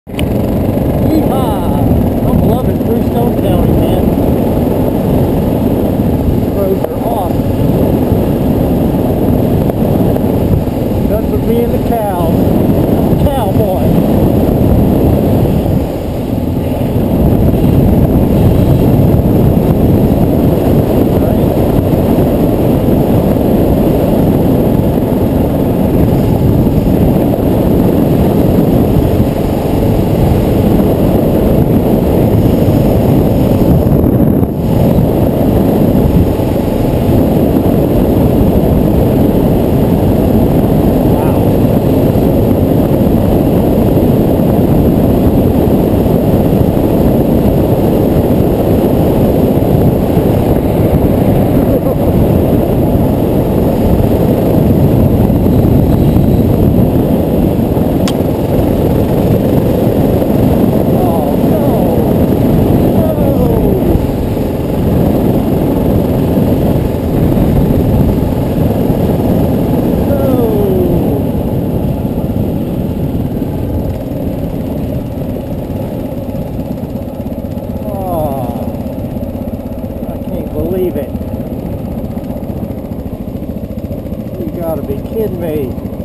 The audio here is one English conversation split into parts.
Yeehaw! I'm loving Bluestone County, man. Roads are awesome. Good for me and the cows. I'm a cowboy. Believe it. You gotta be kidding me.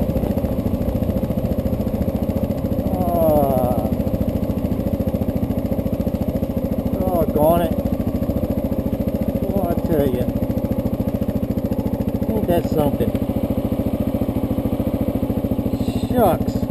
Doggone it. Well, I tell you. Ain't that something? Shucks.